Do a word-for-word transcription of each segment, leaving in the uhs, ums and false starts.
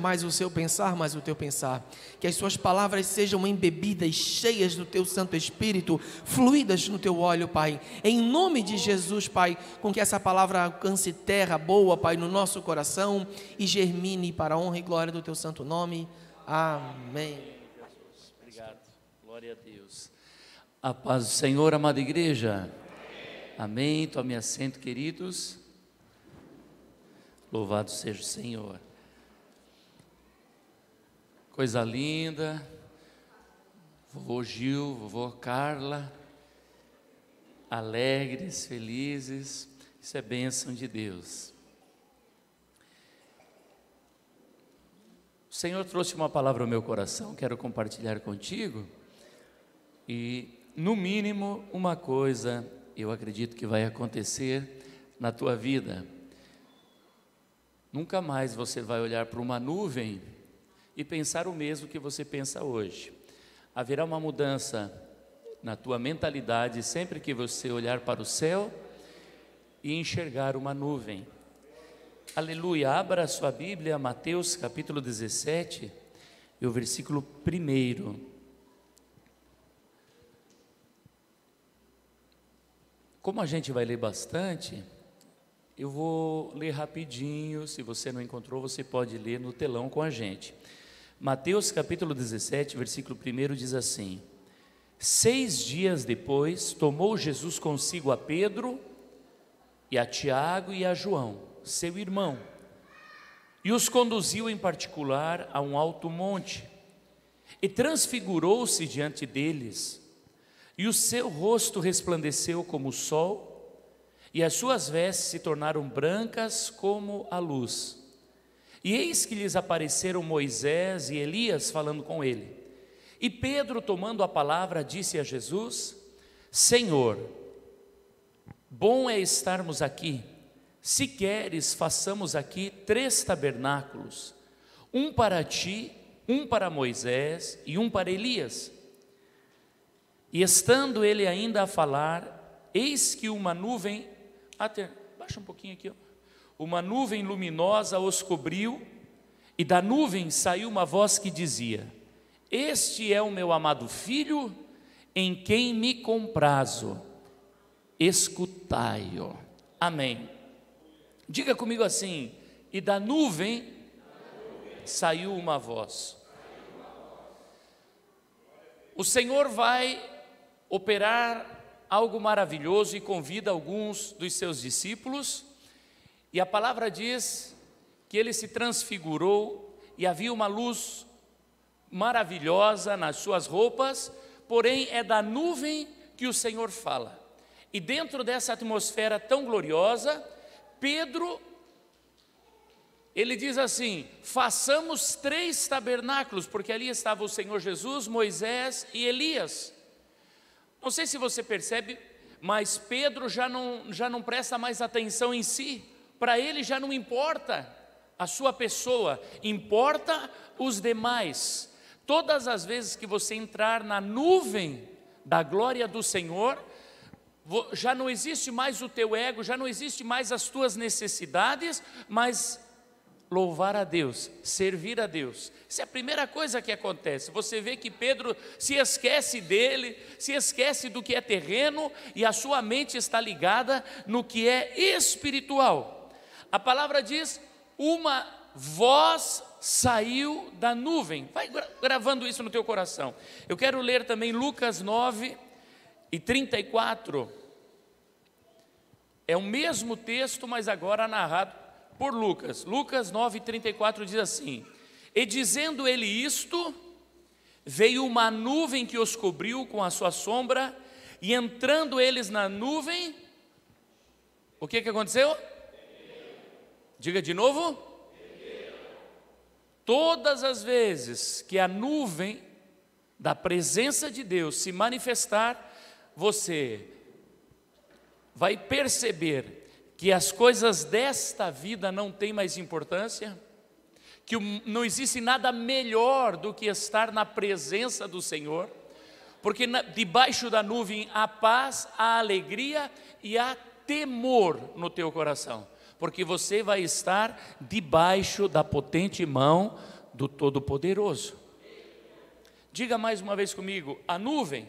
mais o seu pensar, mais o teu pensar. Que as suas palavras sejam embebidas, cheias do teu Santo Espírito, fluídas no teu óleo, Pai. Em nome de Jesus, Pai, com que essa palavra alcance terra boa, Pai, no nosso coração e germine para a honra e glória do teu santo nome. Amém. Jesus, obrigado. Glória a Deus. A paz do Senhor, amada igreja. Amém. Amém. Tome assento, queridos. Louvado seja o Senhor. Coisa linda, vovô Gil, vovô Carla, alegres, felizes, isso é bênção de Deus. O Senhor trouxe uma palavra ao meu coração, quero compartilhar contigo, e no mínimo uma coisa eu acredito que vai acontecer na tua vida. Nunca mais você vai olhar para uma nuvem e pensar o mesmo que você pensa hoje. Haverá uma mudança na tua mentalidade sempre que você olhar para o céu e enxergar uma nuvem. Aleluia. Abra a sua Bíblia, Mateus capítulo dezessete, e o versículo primeiro. Como a gente vai ler bastante, eu vou ler rapidinho. Se você não encontrou, você pode ler no telão com a gente. Mateus capítulo dezessete, versículo primeiro diz assim: Seis dias depois, tomou Jesus consigo a Pedro, e a Tiago e a João, seu irmão, e os conduziu em particular a um alto monte, e transfigurou-se diante deles, e o seu rosto resplandeceu como o sol, e as suas vestes se tornaram brancas como a luz. E eis que lhes apareceram Moisés e Elias falando com ele. E Pedro, tomando a palavra, disse a Jesus: Senhor, bom é estarmos aqui. Se queres, façamos aqui três tabernáculos, um para ti, um para Moisés e um para Elias. E estando ele ainda a falar, eis que uma nuvem, até, baixa um pouquinho aqui, ó. Uma nuvem luminosa os cobriu, e da nuvem saiu uma voz que dizia: Este é o meu amado filho, em quem me comprazo, escutai-o. Amém. Diga comigo assim: e da nuvem saiu uma voz. O Senhor vai operar algo maravilhoso e convida alguns dos seus discípulos. E a palavra diz que ele se transfigurou e havia uma luz maravilhosa nas suas roupas, porém é da nuvem que o Senhor fala. E dentro dessa atmosfera tão gloriosa, Pedro, ele diz assim: façamos três tabernáculos, porque ali estava o Senhor Jesus, Moisés e Elias. Não sei se você percebe, mas Pedro já não, já não presta mais atenção em si. Para ele já não importa a sua pessoa, importa os demais. Todas as vezes que você entrar na nuvem da glória do Senhor, já não existe mais o teu ego, já não existe mais as tuas necessidades, mas louvar a Deus, servir a Deus. Essa é a primeira coisa que acontece. Você vê que Pedro se esquece dele, se esquece do que é terreno, e a sua mente está ligada no que é espiritual. A palavra diz: uma voz saiu da nuvem. Vai gravando isso no teu coração. Eu quero ler também Lucas nove e trinta e quatro. É o mesmo texto, mas agora narrado por Lucas. Lucas nove, trinta e quatro diz assim: E dizendo ele isto, veio uma nuvem que os cobriu com a sua sombra, e entrando eles na nuvem, o que que aconteceu? Diga de novo. Todas as vezes que a nuvem da presença de Deus se manifestar, você vai perceber que as coisas desta vida não têm mais importância, que não existe nada melhor do que estar na presença do Senhor, porque na, debaixo da nuvem há paz, há alegria e há temor no teu coração, porque você vai estar debaixo da potente mão do Todo-Poderoso. Diga mais uma vez comigo, a nuvem.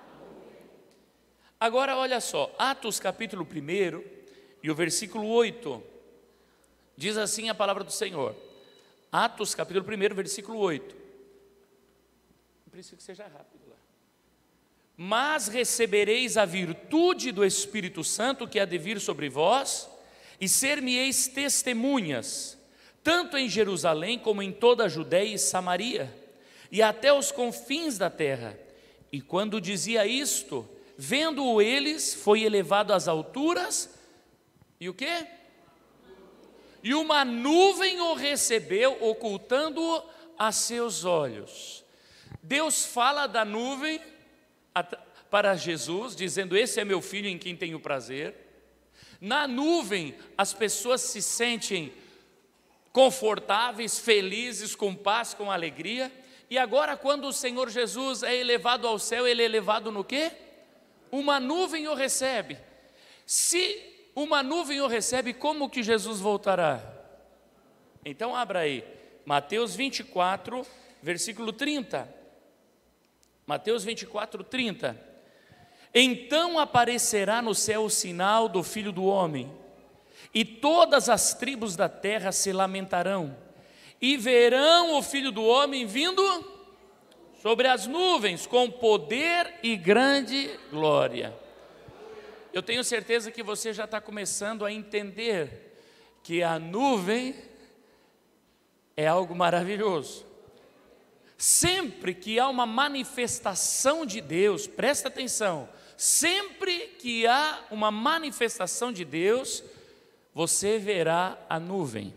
Agora olha só, Atos capítulo um e o versículo oito, diz assim a palavra do Senhor. Atos capítulo um, versículo oito. Não precisa que seja rápido lá. Mas recebereis a virtude do Espírito Santo que há de vir sobre vós, e ser-me-eis testemunhas, tanto em Jerusalém como em toda a Judéia e Samaria, e até os confins da terra. E quando dizia isto, vendo-o eles, foi elevado às alturas, e o quê? E uma nuvem o recebeu, ocultando-o a seus olhos. Deus fala da nuvem para Jesus, dizendo, esse é meu filho em quem tenho prazer. Na nuvem, as pessoas se sentem confortáveis, felizes, com paz, com alegria. E agora, quando o Senhor Jesus é elevado ao céu, ele é elevado no quê? Uma nuvem o recebe. Se uma nuvem o recebe, como que Jesus voltará? Então abra aí, Mateus vinte e quatro, versículo trinta. Mateus vinte e quatro, trinta. Então aparecerá no céu o sinal do Filho do Homem, e todas as tribos da terra se lamentarão, e verão o Filho do Homem vindo sobre as nuvens, com poder e grande glória. Eu tenho certeza que você já está começando a entender que a nuvem é algo maravilhoso. Sempre que há uma manifestação de Deus, presta atenção, sempre que há uma manifestação de Deus, você verá a nuvem.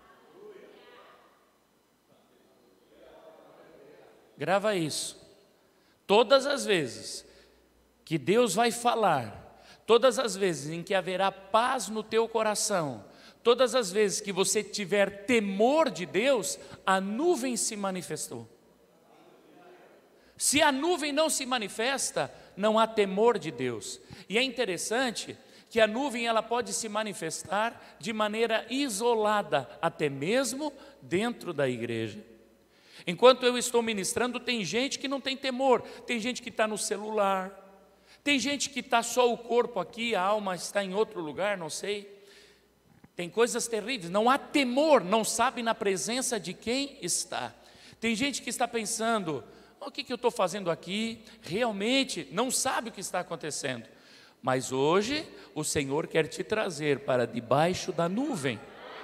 Grava isso. Todas as vezes que Deus vai falar, todas as vezes em que haverá paz no teu coração, todas as vezes que você tiver temor de Deus, a nuvem se manifestou. Se a nuvem não se manifesta, não há temor de Deus. E é interessante que a nuvem ela pode se manifestar de maneira isolada, até mesmo dentro da igreja. Enquanto eu estou ministrando, tem gente que não tem temor, tem gente que está no celular, tem gente que está só o corpo aqui, a alma está em outro lugar, não sei. Tem coisas terríveis, não há temor, não sabe na presença de quem está. Tem gente que está pensando, o que, que eu estou fazendo aqui? Realmente não sabe o que está acontecendo. Mas hoje o Senhor quer te trazer para debaixo da nuvem.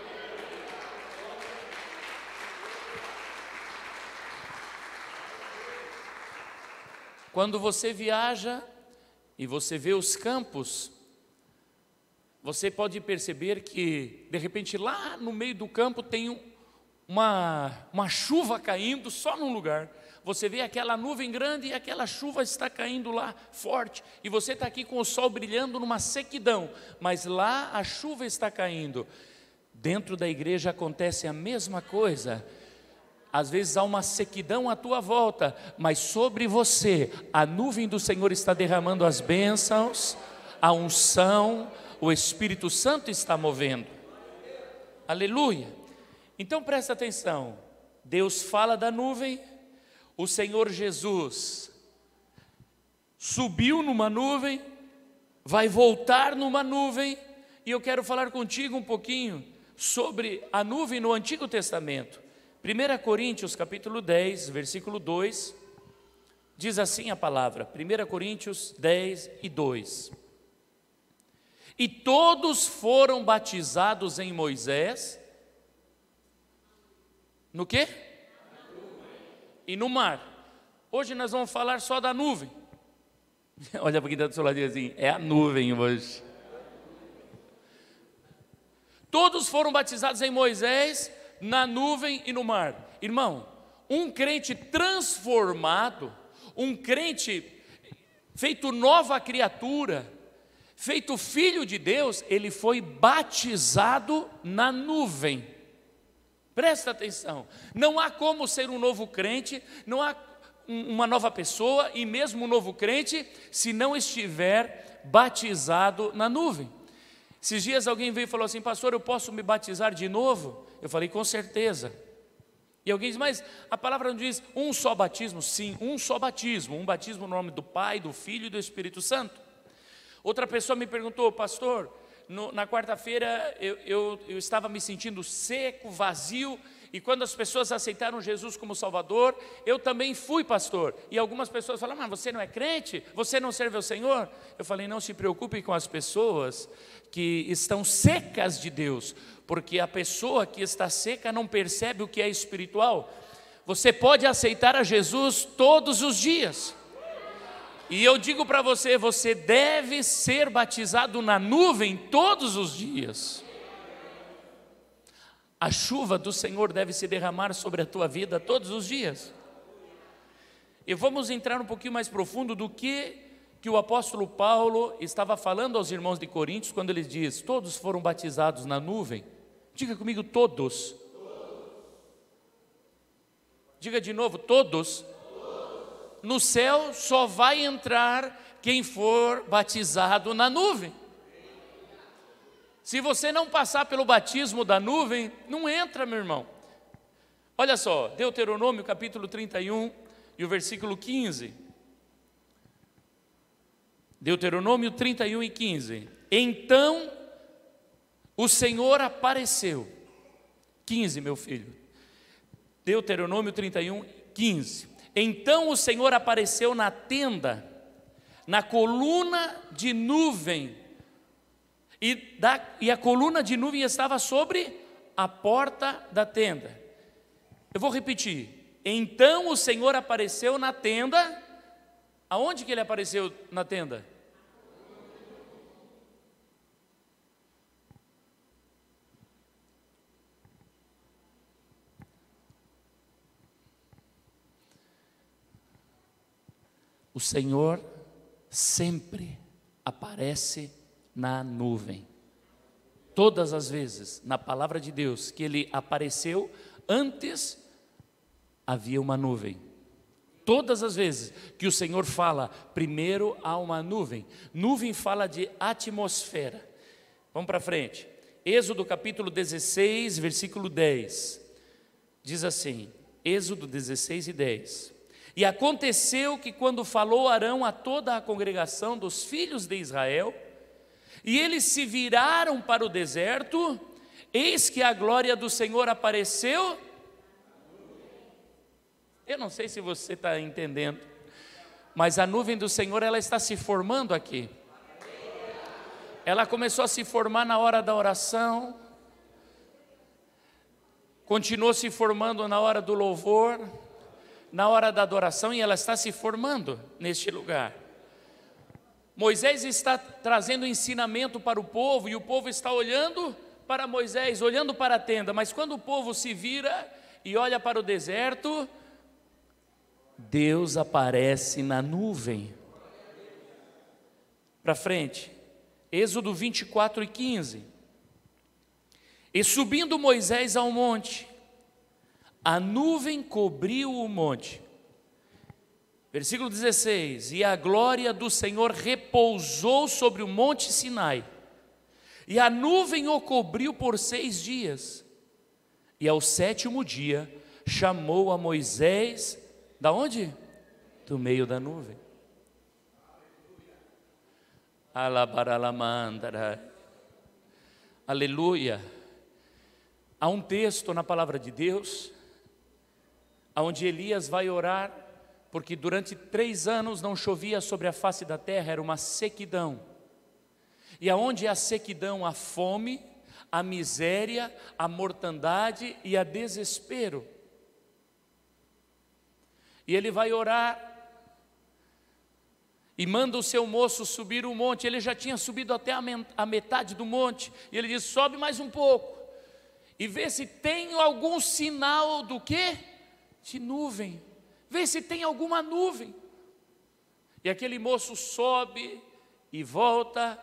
Quando você viaja e você vê os campos, você pode perceber que de repente lá no meio do campo tem uma, uma chuva caindo só num lugar. Você vê aquela nuvem grande e aquela chuva está caindo lá forte. E você está aqui com o sol brilhando numa sequidão, mas lá a chuva está caindo. Dentro da igreja acontece a mesma coisa. Às vezes há uma sequidão à tua volta, mas sobre você a nuvem do Senhor está derramando as bênçãos, a unção, o Espírito Santo está movendo. Aleluia. Então presta atenção, Deus fala da nuvem, o Senhor Jesus subiu numa nuvem, vai voltar numa nuvem, e eu quero falar contigo um pouquinho sobre a nuvem no Antigo Testamento. primeira Coríntios capítulo dez, versículo dois, diz assim a palavra, primeira Coríntios dez e dois. E todos foram batizados em Moisés, no quê? E no mar. Hoje nós vamos falar só da nuvem. Olha para quem está do seu lado e diz assim, é a nuvem hoje. Todos foram batizados em Moisés, na nuvem e no mar. Irmão, um crente transformado, um crente feito nova criatura, feito filho de Deus, ele foi batizado na nuvem. Presta atenção, não há como ser um novo crente, não há uma nova pessoa e mesmo um novo crente se não estiver batizado na nuvem. Esses dias alguém veio e falou assim: pastor, eu posso me batizar de novo? Eu falei: com certeza. E alguém diz: mas a palavra não diz um só batismo? Sim, um só batismo, um batismo no nome do Pai, do Filho e do Espírito Santo. Outra pessoa me perguntou: pastor, no, na quarta-feira eu, eu, eu estava me sentindo seco, vazio, e quando as pessoas aceitaram Jesus como Salvador, eu também fui, pastor. E algumas pessoas falaram: mas você não é crente? Você não serve ao Senhor? Eu falei: não se preocupe com as pessoas que estão secas de Deus, porque a pessoa que está seca não percebe o que é espiritual. Você pode aceitar a Jesus todos os dias. E eu digo para você, você deve ser batizado na nuvem todos os dias. A chuva do Senhor deve se derramar sobre a tua vida todos os dias. E vamos entrar um pouquinho mais profundo do que, que o apóstolo Paulo estava falando aos irmãos de Coríntios, quando ele diz: todos foram batizados na nuvem. Diga comigo: todos. Diga de novo: todos. No céu só vai entrar quem for batizado na nuvem. Se você não passar pelo batismo da nuvem, não entra, meu irmão. Olha só, Deuteronômio capítulo trinta e um e o versículo quinze. Deuteronômio trinta e um e quinze. Então o Senhor apareceu. quinze, meu filho. Deuteronômio trinta e um, quinze. Então o Senhor apareceu na tenda, na coluna de nuvem, e, da, e a coluna de nuvem estava sobre a porta da tenda. Eu vou repetir. Então o Senhor apareceu na tenda. Aonde que ele apareceu na tenda? O Senhor sempre aparece na nuvem. Todas as vezes na palavra de Deus que ele apareceu, antes havia uma nuvem. Todas as vezes que o Senhor fala, primeiro há uma nuvem. Nuvem fala de atmosfera. Vamos para frente. Êxodo capítulo dezesseis, versículo dez. Diz assim, Êxodo dezesseis e dez. E aconteceu que quando falou Arão a toda a congregação dos filhos de Israel, e eles se viraram para o deserto, eis que a glória do Senhor apareceu. Eu não sei se você está entendendo, mas a nuvem do Senhor, ela está se formando aqui. Ela começou a se formar na hora da oração, continuou se formando na hora do louvor, na hora da adoração, e ela está se formando neste lugar. Moisés está trazendo ensinamento para o povo, e o povo está olhando para Moisés, olhando para a tenda, mas quando o povo se vira e olha para o deserto, Deus aparece na nuvem. Para frente, Êxodo vinte e quatro e quinze. E subindo Moisés ao monte, a nuvem cobriu o monte. Versículo dezesseis. E a glória do Senhor repousou sobre o monte Sinai, e a nuvem o cobriu por seis dias. E ao sétimo dia chamou a Moisés, da onde? Do meio da nuvem. Alabaralamandara. Aleluia. Há um texto na palavra de Deus, onde Elias vai orar, porque durante três anos não chovia sobre a face da terra, era uma sequidão. E aonde há sequidão, há fome, a miséria, a mortandade e a desespero. E ele vai orar e manda o seu moço subir o monte. Ele já tinha subido até a metade do monte, e ele diz: sobe mais um pouco e vê se tem algum sinal do quê? De nuvem. Vê se tem alguma nuvem. E aquele moço sobe e volta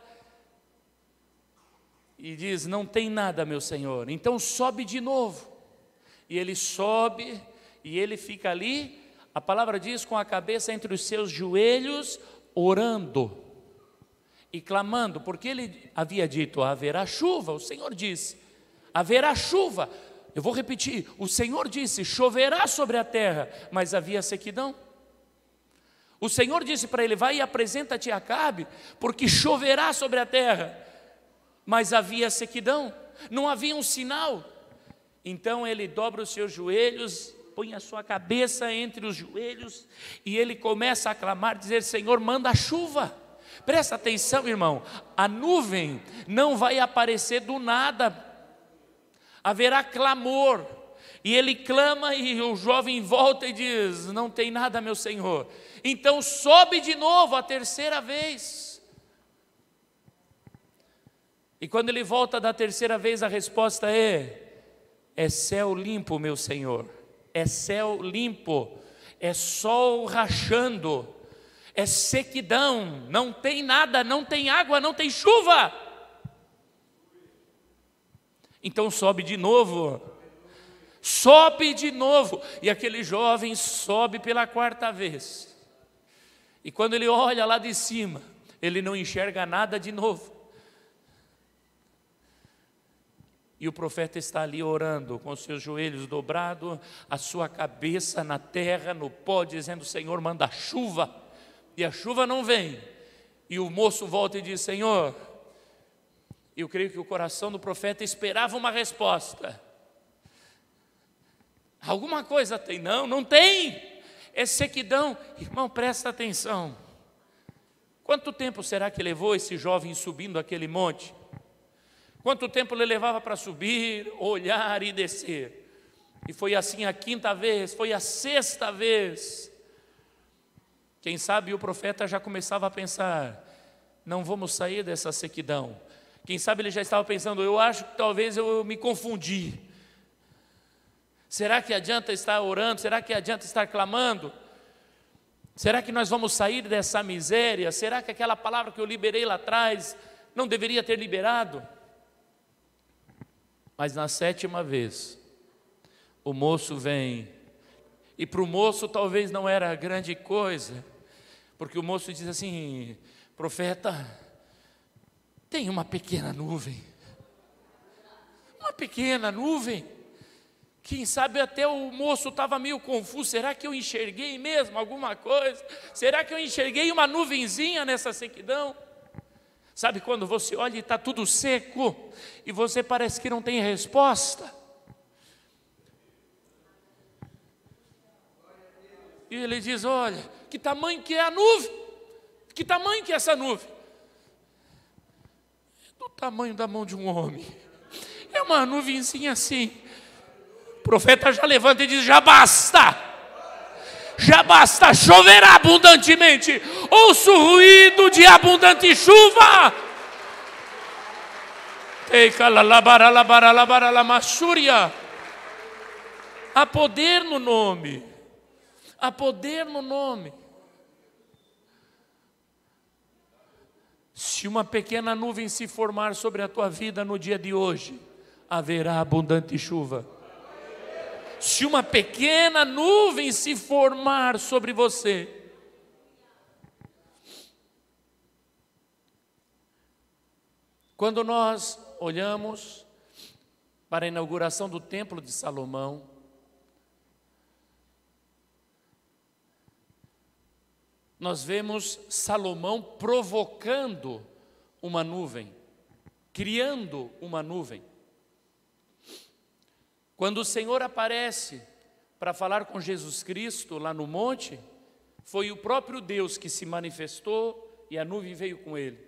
e diz: não tem nada, meu senhor. Então sobe de novo. E ele sobe e ele fica ali, a palavra diz, com a cabeça entre os seus joelhos, orando. e clamando, porque ele havia dito: haverá chuva. O Senhor disse: haverá chuva. Eu vou repetir: o Senhor disse: choverá sobre a terra, mas havia sequidão. O Senhor disse para ele: vai e apresenta-te a Acabe, porque choverá sobre a terra, mas havia sequidão, não havia um sinal. Então ele dobra os seus joelhos, põe a sua cabeça entre os joelhos e ele começa a clamar, dizer: Senhor, manda chuva. Presta atenção, irmão, a nuvem não vai aparecer do nada, haverá clamor. E ele clama e o jovem volta e diz: não tem nada, meu Senhor. Então sobe de novo a terceira vez. E quando ele volta da terceira vez, a resposta é: é céu limpo, meu Senhor, é céu limpo, é sol rachando, é sequidão, não tem nada, não tem água, não tem chuva. Então sobe de novo, sobe de novo, e aquele jovem sobe pela quarta vez. E quando ele olha lá de cima, ele não enxerga nada de novo. E o profeta está ali orando, com os seus joelhos dobrados, a sua cabeça na terra, no pó, dizendo: Senhor, manda chuva. E a chuva não vem. E o moço volta e diz: Senhor, eu creio que o coração do profeta esperava uma resposta. Alguma coisa tem? Não, não tem. É sequidão. Irmão, presta atenção. Quanto tempo será que levou esse jovem subindo aquele monte? Quanto tempo ele levava para subir, olhar e descer? E foi assim a quinta vez, foi a sexta vez. Quem sabe o profeta já começava a pensar: não vamos sair dessa sequidão. Quem sabe ele já estava pensando: eu acho que talvez eu me confundi. Será que adianta estar orando? Será que adianta estar clamando? Será que nós vamos sair dessa miséria? Será que aquela palavra que eu liberei lá atrás não deveria ter liberado? Mas na sétima vez, o moço vem, e para o moço talvez não era grande coisa, porque o moço diz assim: profeta, tem uma pequena nuvem, uma pequena nuvem. Quem sabe até o moço estava meio confuso: será que eu enxerguei mesmo alguma coisa? Será que eu enxerguei uma nuvenzinha nessa sequidão? Sabe quando você olha e está tudo seco, e você parece que não tem resposta? E ele diz: olha, que tamanho que é a nuvem? Que tamanho que é essa nuvem? É do tamanho da mão de um homem. É uma nuvenzinha assim. O profeta já levanta e diz: já basta. Já basta, choverá abundantemente. Ouço o ruído de abundante chuva. Há poder no nome. Há poder no nome. Se uma pequena nuvem se formar sobre a tua vida no dia de hoje, haverá abundante chuva. Se uma pequena nuvem se formar sobre você, quando nós olhamos para a inauguração do Templo de Salomão, nós vemos Salomão provocando uma nuvem, criando uma nuvem. Quando o Senhor aparece para falar com Jesus Cristo lá no monte, foi o próprio Deus que se manifestou e a nuvem veio com ele.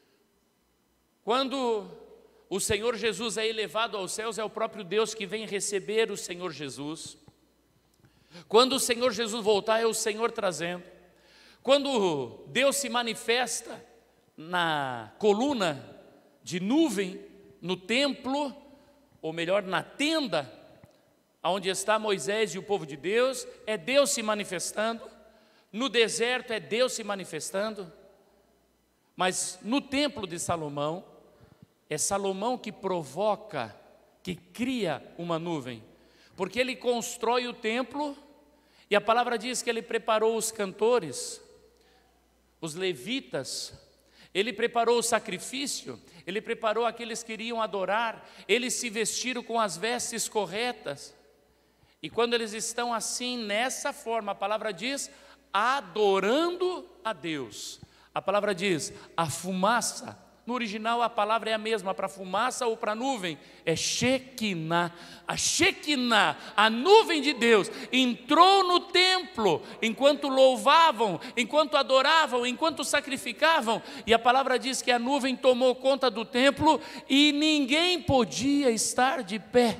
Quando o Senhor Jesus é elevado aos céus, é o próprio Deus que vem receber o Senhor Jesus. Quando o Senhor Jesus voltar, é o Senhor trazendo. Quando Deus se manifesta na coluna de nuvem, no templo, ou melhor, na tenda, onde está Moisés e o povo de Deus, é Deus se manifestando. No deserto é Deus se manifestando. Mas no templo de Salomão, é Salomão que provoca, que cria uma nuvem. Porque ele constrói o templo, e a palavra diz que ele preparou os cantores, os levitas, Ele preparou o sacrifício, Ele preparou aqueles que iriam adorar, eles se vestiram com as vestes corretas. E quando eles estão assim, nessa forma, a palavra diz, adorando a Deus. A palavra diz, a fumaça, no original a palavra é a mesma, para fumaça ou para nuvem, é Shekinah. A Shekinah, a nuvem de Deus, entrou no templo, enquanto louvavam, enquanto adoravam, enquanto sacrificavam, e a palavra diz que a nuvem tomou conta do templo, e ninguém podia estar de pé.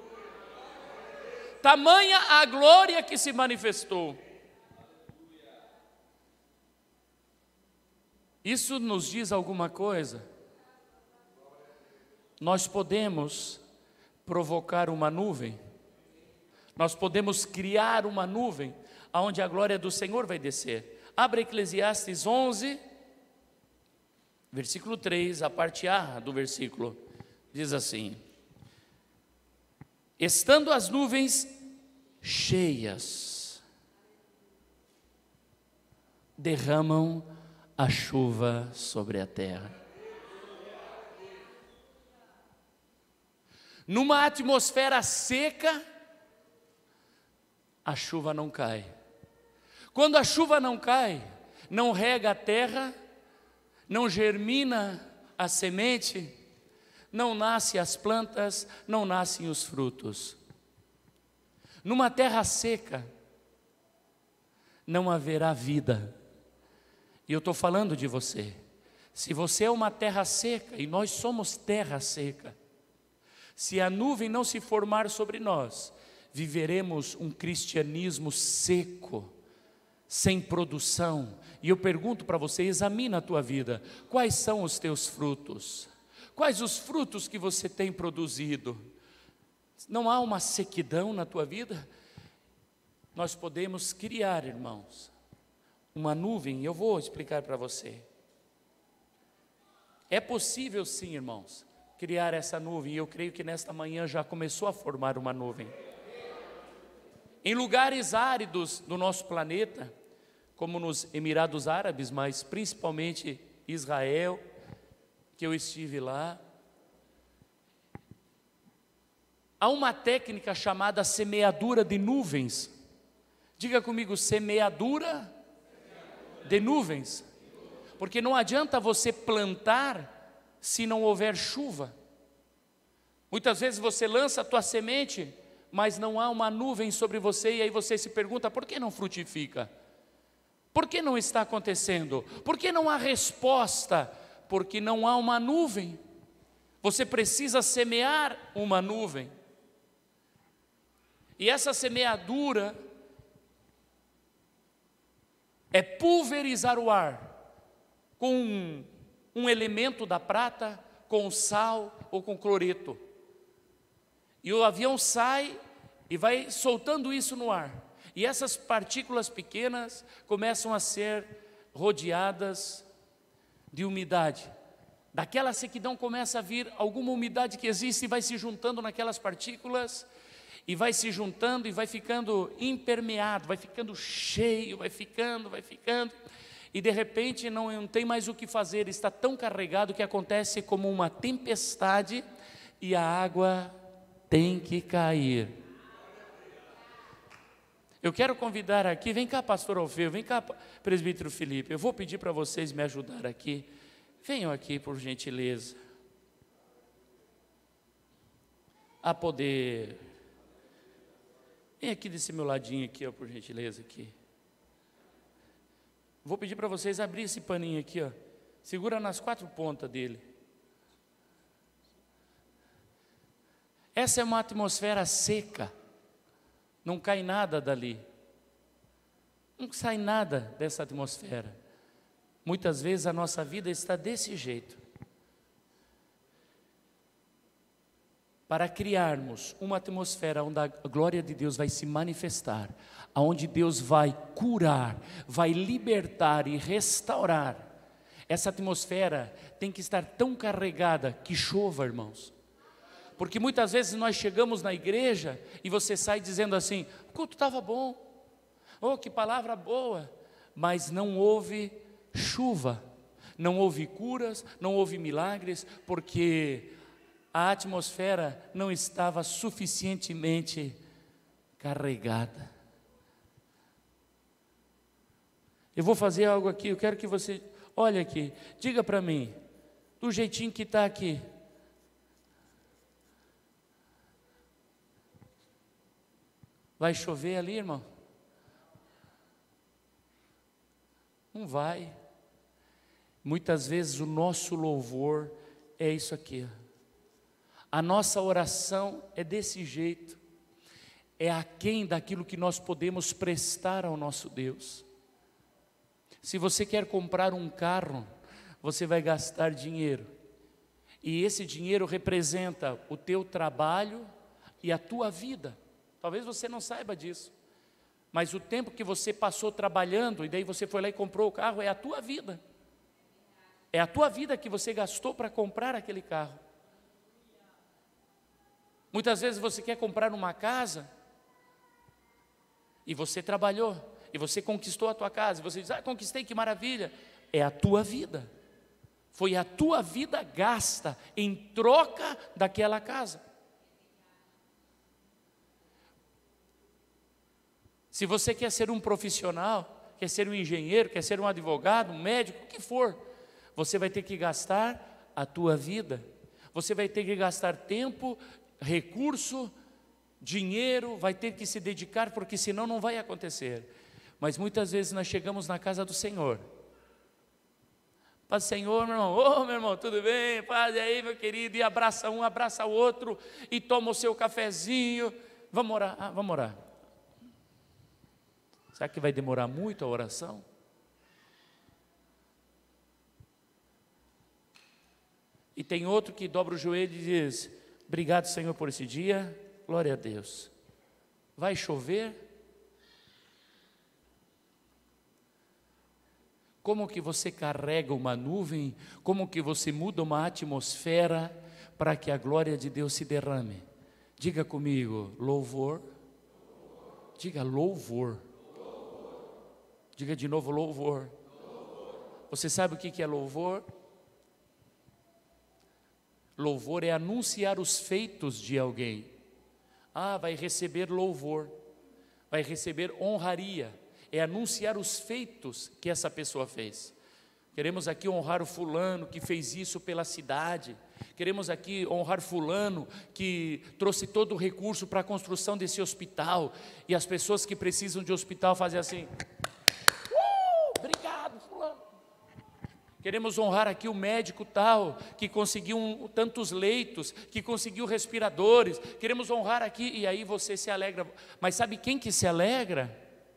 Tamanha a glória que se manifestou. Isso nos diz alguma coisa? Nós podemos provocar uma nuvem, nós podemos criar uma nuvem, onde a glória do Senhor vai descer. Abra Eclesiastes onze, versículo três, a parte A do versículo, diz assim: estando as nuvens cheias, derramam a chuva sobre a terra. Numa atmosfera seca, a chuva não cai. Quando a chuva não cai, não rega a terra, não germina a semente, não nascem as plantas, não nascem os frutos. Numa terra seca, não haverá vida. E eu estou falando de você. Se você é uma terra seca, e nós somos terra seca, se a nuvem não se formar sobre nós, viveremos um cristianismo seco, sem produção. E eu pergunto para você, examina a tua vida, quais são os teus frutos? Quais os frutos que você tem produzido? Não há uma sequidão na tua vida? Nós podemos criar, irmãos, uma nuvem, eu vou explicar para você. É possível sim, irmãos, criar essa nuvem, e eu creio que nesta manhã já começou a formar uma nuvem. Em lugares áridos do nosso planeta, como nos Emirados Árabes, mas principalmente Israel, que eu estive lá, há uma técnica chamada semeadura de nuvens. Diga comigo, semeadura de nuvens. Porque não adianta você plantar se não houver chuva. Muitas vezes você lança a tua semente, mas não há uma nuvem sobre você, e aí você se pergunta, por que não frutifica? Por que não está acontecendo? Por que não há resposta? Porque não há uma nuvem. Você precisa semear uma nuvem. E essa semeadura é pulverizar o ar com um, um elemento da prata, com sal ou com cloreto. E o avião sai e vai soltando isso no ar. E essas partículas pequenas começam a ser rodeadas de umidade. Daquela sequidão começa a vir alguma umidade que existe e vai se juntando naquelas partículas, e vai se juntando e vai ficando impermeado, vai ficando cheio, vai ficando, vai ficando, e de repente não, não tem mais o que fazer, está tão carregado que acontece como uma tempestade e a água tem que cair. Eu quero convidar aqui, vem cá pastor Alfeu, vem cá presbítero Felipe, eu vou pedir para vocês me ajudar aqui, venham aqui por gentileza, a poder... Vem aqui desse meu ladinho aqui, ó, por gentileza aqui. Vou pedir para vocês abrir esse paninho aqui, ó. Segura nas quatro pontas dele. Essa é uma atmosfera seca. Não cai nada dali. Não sai nada dessa atmosfera. Muitas vezes a nossa vida está desse jeito. Para criarmos uma atmosfera onde a glória de Deus vai se manifestar, onde Deus vai curar, vai libertar e restaurar, essa atmosfera tem que estar tão carregada que chova, irmãos. Porque muitas vezes nós chegamos na igreja e você sai dizendo assim, o culto estava bom, oh que palavra boa, mas não houve chuva, não houve curas, não houve milagres, porque a atmosfera não estava suficientemente carregada. Eu vou fazer algo aqui, eu quero que você olhe aqui, diga para mim, do jeitinho que está aqui. Vai chover ali, irmão? Não vai. Muitas vezes o nosso louvor é isso aqui. A nossa oração é desse jeito. É aquém daquilo que nós podemos prestar ao nosso Deus. Se você quer comprar um carro, você vai gastar dinheiro. E esse dinheiro representa o teu trabalho e a tua vida. Talvez você não saiba disso. Mas o tempo que você passou trabalhando, e daí você foi lá e comprou o carro, é a tua vida. É a tua vida que você gastou para comprar aquele carro. Muitas vezes você quer comprar uma casa, e você trabalhou, e você conquistou a tua casa, e você diz, ah, conquistei, que maravilha. É a tua vida. Foi a tua vida gasta em troca daquela casa. Se você quer ser um profissional, quer ser um engenheiro, quer ser um advogado, um médico, o que for, você vai ter que gastar a tua vida. Você vai ter que gastar tempo, recurso, dinheiro, vai ter que se dedicar, porque senão não vai acontecer. Mas muitas vezes nós chegamos na casa do Senhor. Paz, Senhor, meu irmão, ô, meu irmão, tudo bem? Paz, e aí, meu querido? E abraça um, abraça o outro, e toma o seu cafezinho. Vamos orar, ah, vamos orar. Será que vai demorar muito a oração? E tem outro que dobra o joelho e diz, obrigado, Senhor, por esse dia, glória a Deus. Vai chover? Como que você carrega uma nuvem? Como que você muda uma atmosfera para que a glória de Deus se derrame? Diga comigo, louvor. Diga louvor. Diga de novo, louvor. Você sabe o que é louvor? Louvor é anunciar os feitos de alguém. Ah, vai receber louvor, vai receber honraria. É anunciar os feitos que essa pessoa fez. Queremos aqui honrar o fulano que fez isso pela cidade. Queremos aqui honrar fulano que trouxe todo o recurso para a construção desse hospital. E as pessoas que precisam de hospital fazem assim... Queremos honrar aqui o médico tal, que conseguiu um, tantos leitos, que conseguiu respiradores. Queremos honrar aqui, e aí você se alegra. Mas sabe quem que se alegra?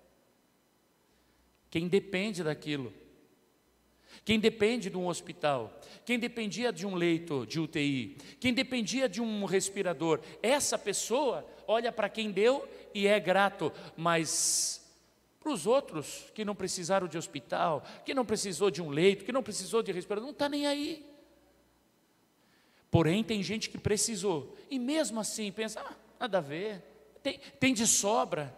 Quem depende daquilo. Quem depende de um hospital. Quem dependia de um leito de U T I. Quem dependia de um respirador. Essa pessoa olha para quem deu e é grato, mas... para os outros que não precisaram de hospital, que não precisou de um leito, que não precisou de respirador, não está nem aí. Porém, tem gente que precisou, e mesmo assim pensa, ah, nada a ver, tem, tem de sobra.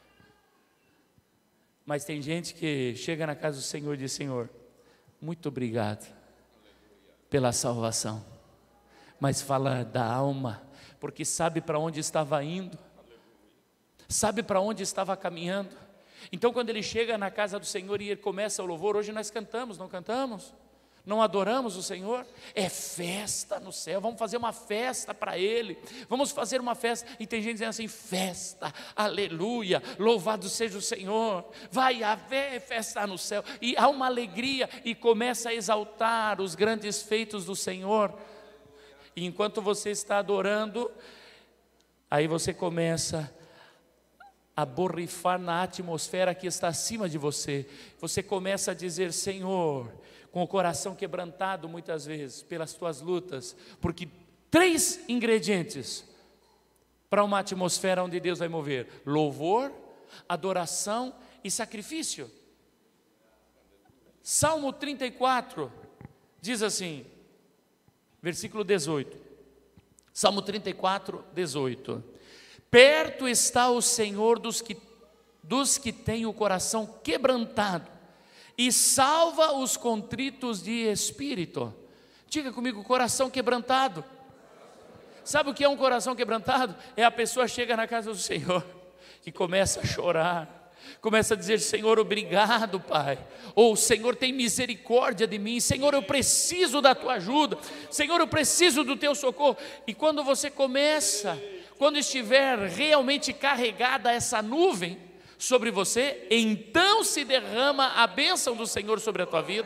Mas tem gente que chega na casa do Senhor e diz, Senhor, muito obrigado pela salvação, mas fala da alma, porque sabe para onde estava indo, sabe para onde estava caminhando. Então quando ele chega na casa do Senhor e ele começa o louvor, hoje nós cantamos, não cantamos? Não adoramos o Senhor? É festa no céu, vamos fazer uma festa para Ele, vamos fazer uma festa, e tem gente dizendo assim, festa, aleluia, louvado seja o Senhor, vai haver festa no céu, e há uma alegria, e começa a exaltar os grandes feitos do Senhor, e enquanto você está adorando, aí você começa a borrifar na atmosfera que está acima de você, você começa a dizer, Senhor, com o coração quebrantado muitas vezes, pelas tuas lutas, porque três ingredientes para uma atmosfera onde Deus vai mover, louvor, adoração e sacrifício. Salmo trinta e quatro, diz assim, versículo dezoito, Salmo trinta e quatro, dezoito, perto está o Senhor dos que, dos que têm o coração quebrantado, e salva os contritos de espírito. Diga comigo, coração quebrantado. Sabe o que é um coração quebrantado? É a pessoa chega na casa do Senhor e começa a chorar, começa a dizer: Senhor, obrigado, Pai. Ou Senhor, tem misericórdia de mim. Senhor, eu preciso da tua ajuda. Senhor, eu preciso do teu socorro. E quando você começa, quando estiver realmente carregada essa nuvem sobre você, então se derrama a bênção do Senhor sobre a tua vida.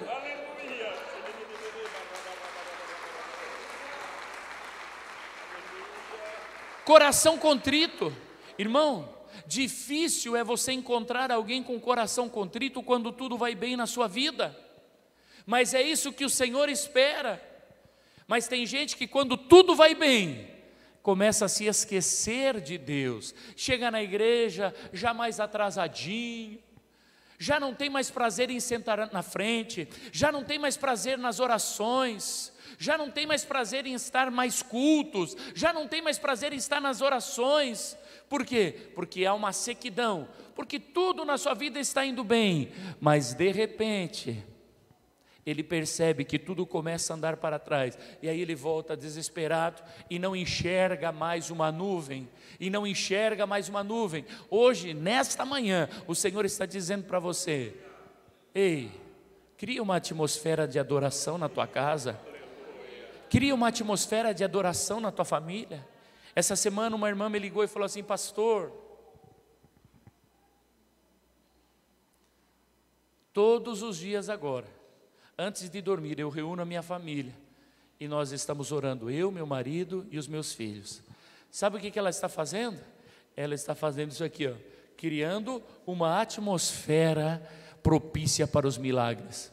Coração contrito, irmão, difícil é você encontrar alguém com coração contrito quando tudo vai bem na sua vida, mas é isso que o Senhor espera. Mas tem gente que quando tudo vai bem, começa a se esquecer de Deus, chega na igreja já mais atrasadinho, já não tem mais prazer em sentar na frente, já não tem mais prazer nas orações, já não tem mais prazer em estar mais cultos, já não tem mais prazer em estar nas orações. Por quê? Porque há uma sequidão, porque tudo na sua vida está indo bem, mas de repente ele percebe que tudo começa a andar para trás, e aí ele volta desesperado e não enxerga mais uma nuvem, e não enxerga mais uma nuvem. Hoje, nesta manhã, o Senhor está dizendo para você: ei, cria uma atmosfera de adoração na tua casa, cria uma atmosfera de adoração na tua família. Essa semana uma irmã me ligou e falou assim: pastor, todos os dias agora, antes de dormir, eu reúno a minha família e nós estamos orando, eu, meu marido e os meus filhos. Sabe o que ela está fazendo? Ela está fazendo isso aqui, ó, criando uma atmosfera propícia para os milagres.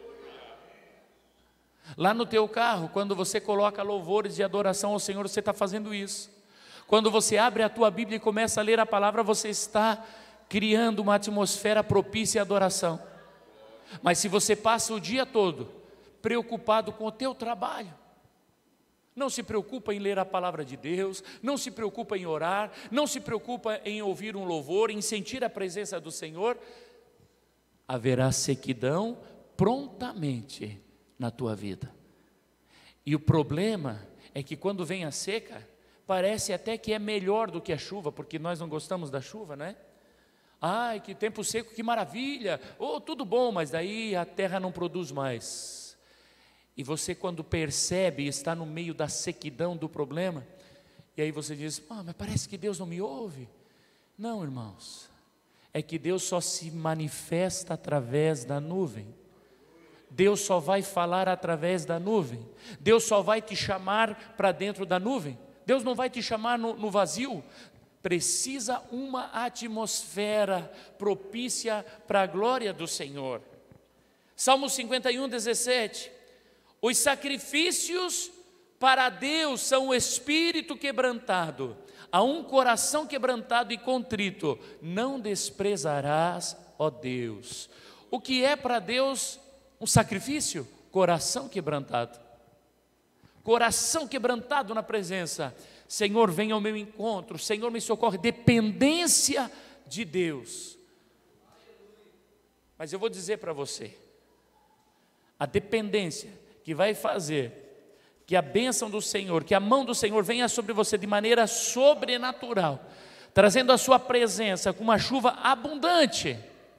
Lá no teu carro, quando você coloca louvores de adoração ao Senhor, você está fazendo isso. Quando você abre a tua Bíblia e começa a ler a palavra, você está criando uma atmosfera propícia à adoração. Mas se você passa o dia todo preocupado com o teu trabalho, não se preocupa em ler a palavra de Deus, não se preocupa em orar, não se preocupa em ouvir um louvor, em sentir a presença do Senhor, haverá sequidão prontamente na tua vida. E o problema é que quando vem a seca, parece até que é melhor do que a chuva, porque nós não gostamos da chuva, né? Ai, que tempo seco, que maravilha, oh, tudo bom, mas daí a terra não produz mais. E você, quando percebe, está no meio da sequidão do problema, e aí você diz: ah, mas parece que Deus não me ouve. Não, irmãos, é que Deus só se manifesta através da nuvem. Deus só vai falar através da nuvem. Deus só vai te chamar para dentro da nuvem. Deus não vai te chamar no, no vazio. Precisa uma atmosfera propícia para a glória do Senhor. Salmo cinquenta e um, dezessete. Os sacrifícios para Deus são o espírito quebrantado. A um coração quebrantado e contrito não desprezarás, ó Deus. O que é para Deus um sacrifício? Coração quebrantado. Coração quebrantado na presença. Senhor, venha ao meu encontro. Senhor, me socorre. Dependência de Deus. Mas eu vou dizer para você, a dependência que vai fazer que a bênção do Senhor, que a mão do Senhor venha sobre você de maneira sobrenatural, trazendo a sua presença com uma chuva abundante,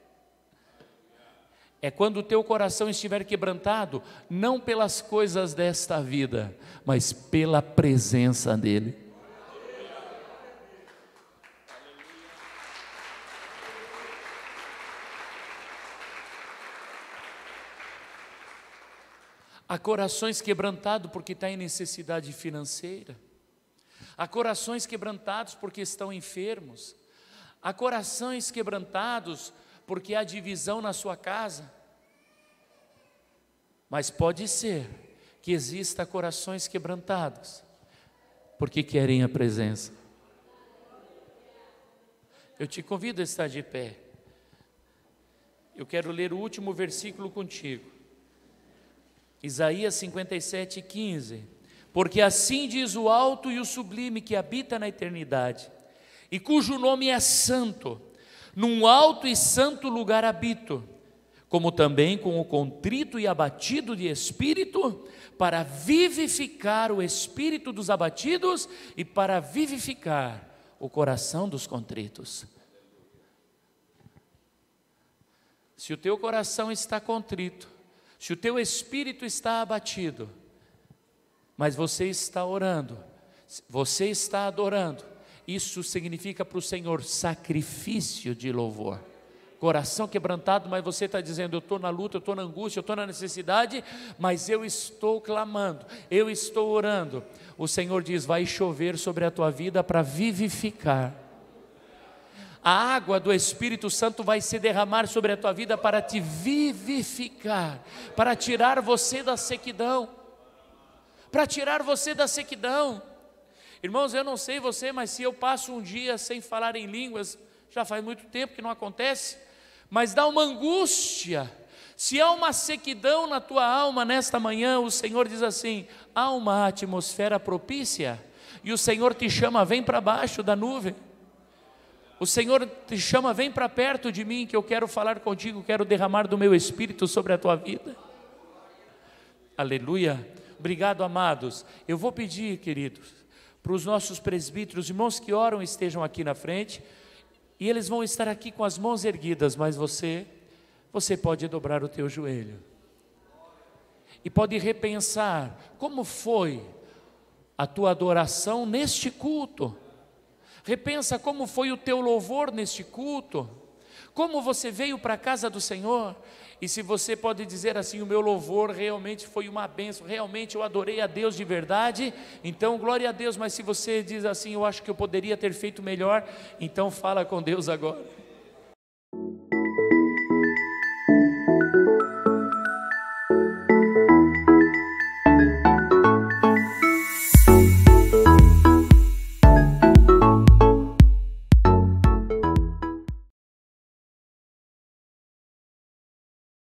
é quando o teu coração estiver quebrantado, não pelas coisas desta vida, mas pela presença dEle. Há corações quebrantados porque está em necessidade financeira. Há corações quebrantados porque estão enfermos. Há corações quebrantados porque há divisão na sua casa. Mas pode ser que exista corações quebrantados porque querem a presença. Eu te convido a estar de pé. Eu quero ler o último versículo contigo. Isaías cinquenta e sete, quinze. Porque assim diz o alto e o sublime que habita na eternidade, e cujo nome é santo. Num alto e santo lugar habito, como também com o contrito e abatido de espírito, para vivificar o espírito dos abatidos e para vivificar o coração dos contritos. Se o teu coração está contrito, se o teu espírito está abatido, mas você está orando, você está adorando, isso significa para o Senhor sacrifício de louvor. Coração quebrantado, mas você está dizendo: eu estou na luta, eu estou na angústia, eu estou na necessidade, mas eu estou clamando, eu estou orando. O Senhor diz: vai chover sobre a tua vida para vivificar. A água do Espírito Santo vai se derramar sobre a tua vida para te vivificar, para tirar você da sequidão, para tirar você da sequidão. Irmãos, eu não sei você, mas se eu passo um dia sem falar em línguas, já faz muito tempo que não acontece, mas dá uma angústia. Se há uma sequidão na tua alma nesta manhã, o Senhor diz assim: há uma atmosfera propícia, e o Senhor te chama: vem para baixo da nuvem. O Senhor te chama: vem para perto de mim, que eu quero falar contigo, quero derramar do meu Espírito sobre a tua vida. Aleluia. Obrigado, amados. Eu vou pedir, queridos, para os nossos presbíteros, irmãos que oram, estejam aqui na frente, e eles vão estar aqui com as mãos erguidas, mas você, você pode dobrar o teu joelho, e pode repensar, como foi a tua adoração neste culto, repensa como foi o teu louvor neste culto, como você veio para a casa do Senhor. E se você pode dizer assim: o meu louvor realmente foi uma bênção, realmente eu adorei a Deus de verdade, então glória a Deus. Mas se você diz assim: eu acho que eu poderia ter feito melhor, então fala com Deus agora.